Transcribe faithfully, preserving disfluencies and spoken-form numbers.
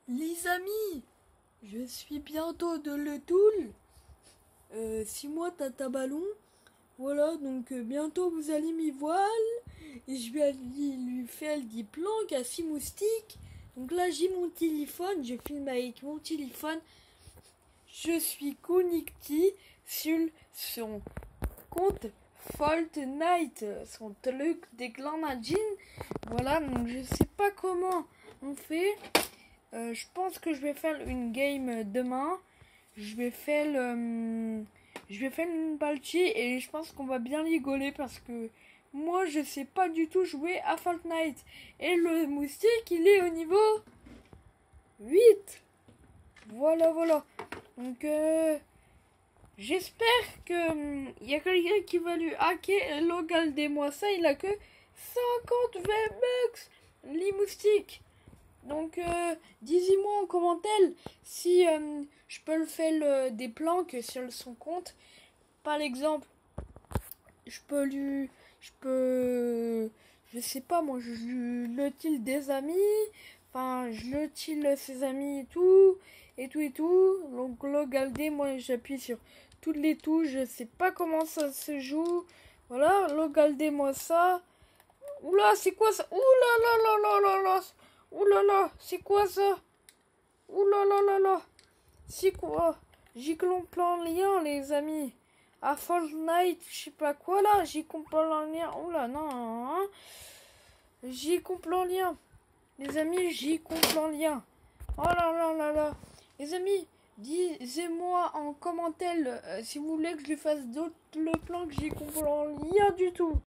Les amis, je suis bientôt de Le Toul. Euh, six mois tata ballon. Voilà, donc euh, bientôt vous allez m'y voir. Et je vais aller lui faire des planques à six moustiques. Donc là j'ai mon téléphone, je filme avec mon téléphone. Je suis connecté sur son compte Fortnite, son truc des grenadines. Voilà, donc je sais pas comment on fait. Euh, je pense que je vais faire une game demain. Je vais faire le, je vais faire une partie et je pense qu'on va bien rigoler parce que moi je sais pas du tout jouer à Fortnite. Et le moustique il est au niveau huit. Voilà, voilà. Donc euh, j'espère que il um, y a quelqu'un qui va lui hacker. Regardez-moi ça, il a que cinquante V-Bucks, les moustiques. Donc, euh, dis-moi en commentaire si euh, je peux le faire le, des planques sur son compte. Par exemple, je peux lui... Je peux... Je sais pas, moi, je, je le tire des amis. Enfin, je le tire ses amis et tout. Et tout et tout. Donc, regardez, moi, j'appuie sur toutes les touches. Je sais pas comment ça se joue. Voilà, regardez-moi ça. Oula, c'est quoi ça? Oula là là là là là. Ouh là là, c'est quoi ça? Ouh là là là là. C'est quoi? J'y comprends rien, les amis. À Fortnite, je sais pas quoi là. J'y comprends rien. Ouh là, non. Hein? J'y comprends rien. Les amis, j'y comprends rien. Oh là là là là. Les amis, dites-moi en commentaire euh, si vous voulez que je lui fasse d'autres le plan que j'y comprends rien du tout.